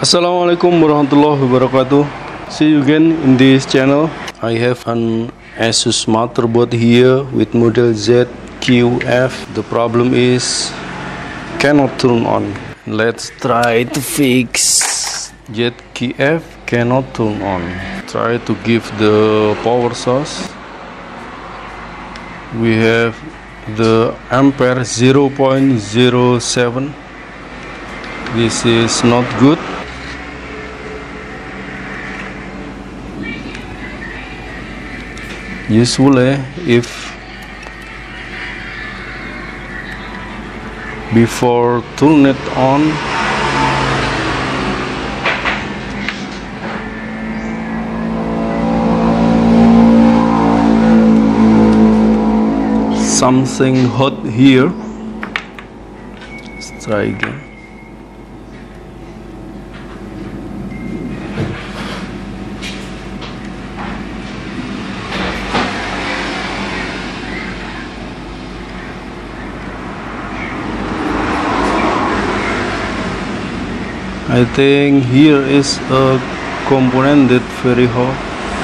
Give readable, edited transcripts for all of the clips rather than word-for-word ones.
Assalamualaikum warahmatullahi wabarakatuh. See you again in this channel. I have an Asus motherboard here with model ZQF. The problem is cannot turn on. Let's try to fix. ZQF cannot turn on. Try to give the power source. We have the ampere 0.07. This is not good. Usually if before turn it on something hot here. Let's try again. I think here is a component that very hot.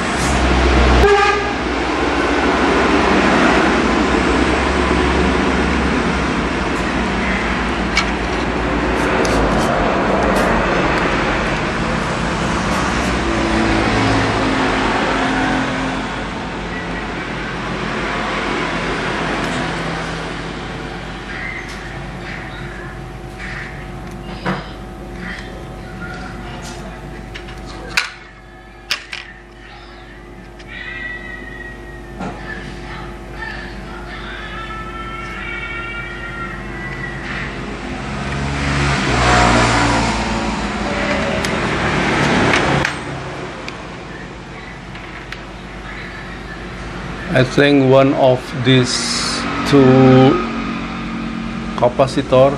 I think one of these two capacitor.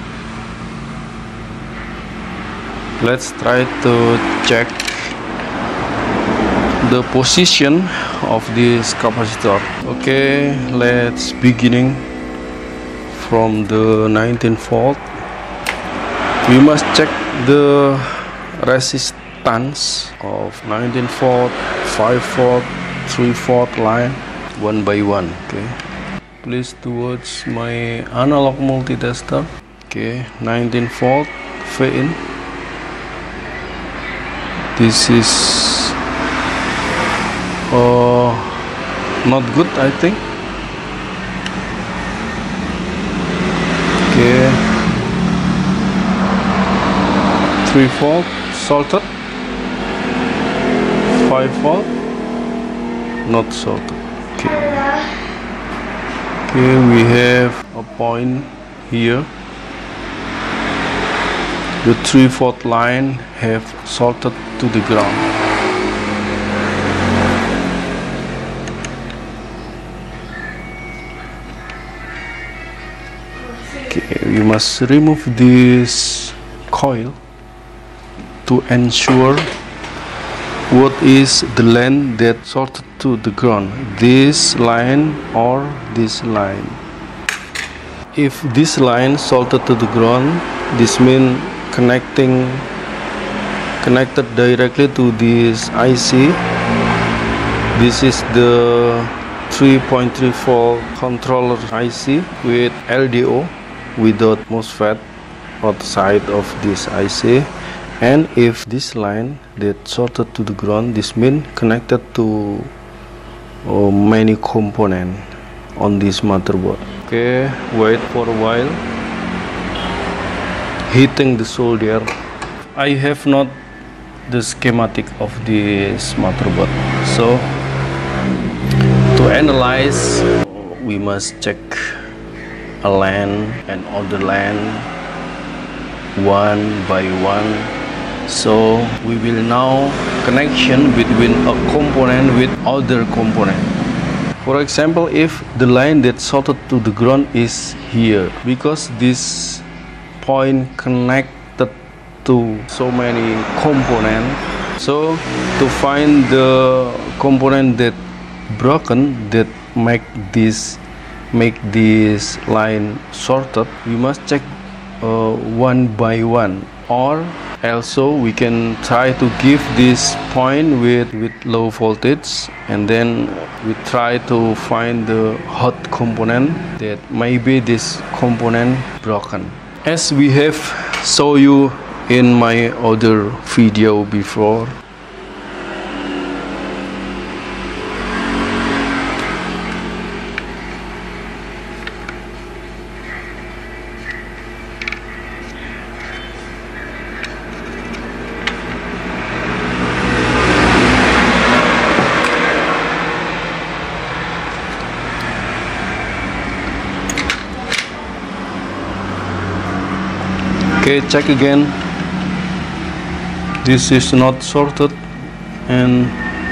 Let's try to check the position of this capacitor. Okay, let's beginning from the 19 volt. We must check the resistance of 19 volt, 5 volt, 3 volt line one by one. Okay, please towards my analog multitester. Okay, 19 volt V in. This is not good, I think. Okay, 3 volt salted, 5 volt not salted. Okay, we have a point here. The 3 volt line have salted to the ground. Okay, we must remove this coil to ensure what is the line that salted to the ground, this line or this line. If this line salted to the ground, this means connected directly to this IC. This is the 3.3 volt controller IC with LDO without MOSFET outside of this IC. And if this line that shorted to the ground, this means connected to many components on this motherboard. Okay, wait for a while. Heating the solder. I have not the schematic of this motherboard, so to analyze we must check a LAN and other LAN one by one. So we will now connection between a component with other component. For example, if the line that shorted to the ground is here, because this point connected to so many components, so to find the component that broken that make this line shorted, we must check one by one, or also we can try to give this point with low voltage, and then we try to find the hot component that maybe this component broken, as we have show you in my other video before. Okay, check again. This is not sorted, and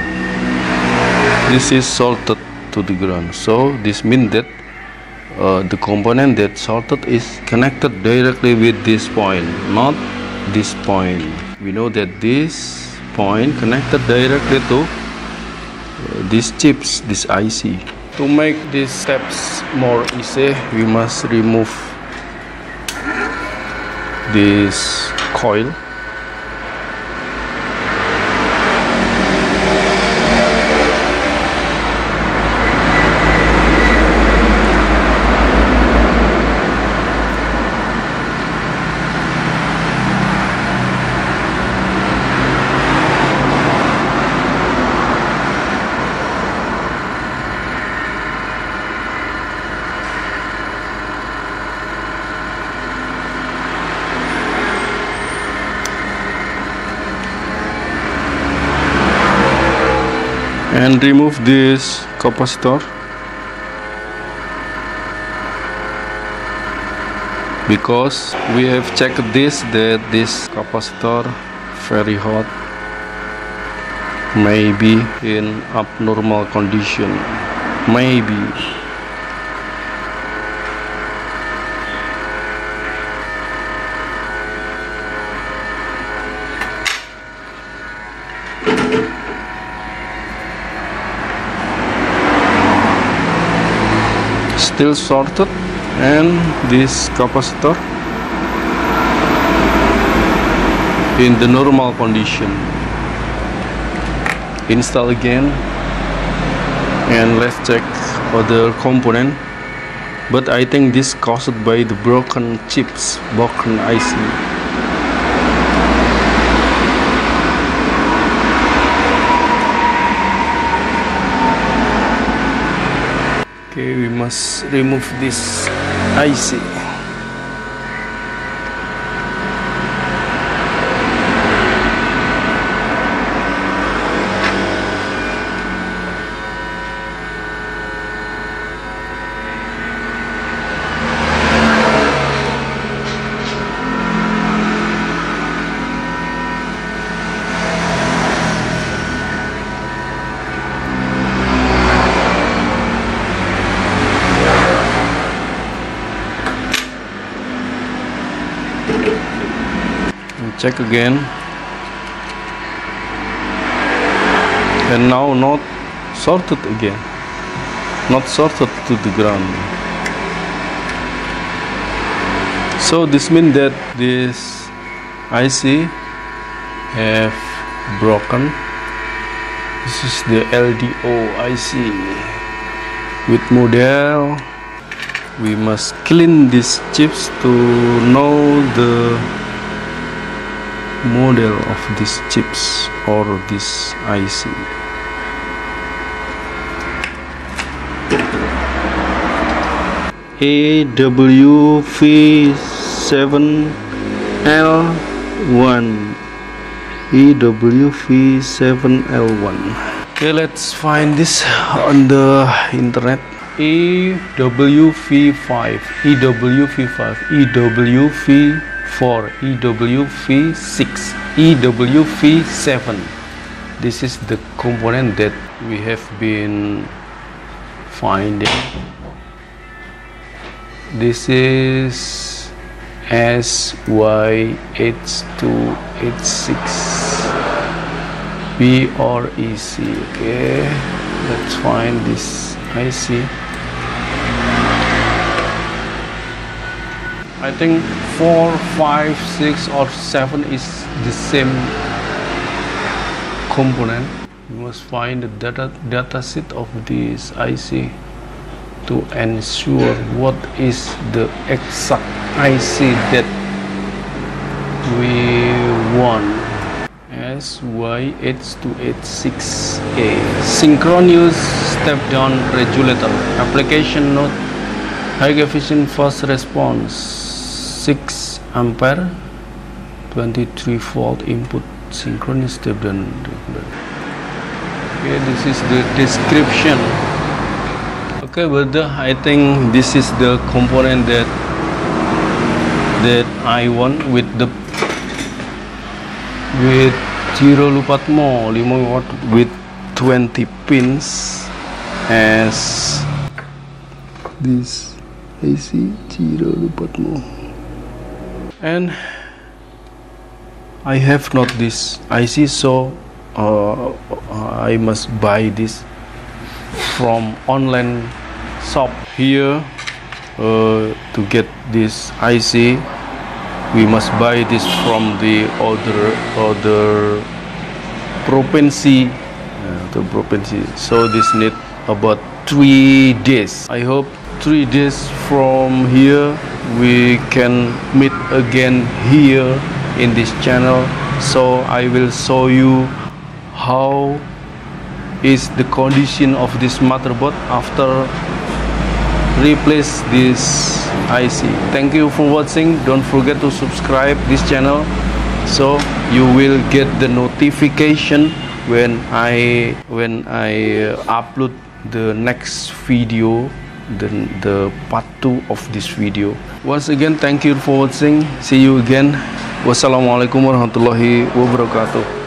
this is sorted to the ground. So this means that the component that sorted is connected directly with this point, not this point. We know that this point connected directly to these chips, this IC. To make these steps more easy, we must remove this coil. And remove this capacitor, because we have checked this, that this capacitor very hot, maybe in abnormal condition, maybe. Still sorted, and this capacitor in the normal condition. Install again, and let's check other component, but I think this caused by the broken chips, broken IC. Okay, we must remove this IC. Check again, and now not sorted again, not sorted to the ground. So this means that this IC have broken. This is the LDO IC with model. We must clean these chips to know the model of these chips or this IC. EWV7L1, EWV7L1. Okay, let's find this on the internet. EWV5, EWV5, EWV4, EWV6, EWV7. This is the component that we have been finding. This is SY8286 BREC. Okay, let's find this IC. I think 4, 5, 6 or 7 is the same component. You must find the data sheet of this IC to ensure what is the exact IC that we want. SY8286A synchronous step-down regulator. Application note: high efficient fast response, 6 ampere, 23 volt input, synchronous step-down regulator. Okay, this is the description. Okay, brother, I think this is the component that I want with 0 5 watt with 20 pins as this IC 0 5. And I have not this IC, so I must buy this from online shop. Here to get this IC, we must buy this from the other province. So this need about 3 days. I hope 3 days from here we can meet again here in this channel. So I will show you how is the condition of this motherboard after replace this IC. Thank you for watching. Don't forget to subscribe this channel so you will get the notification when I upload the next video, the part 2 of this video. Once again, thank you for watching. See you again. Wassalamualaikum warahmatullahi wabarakatuh.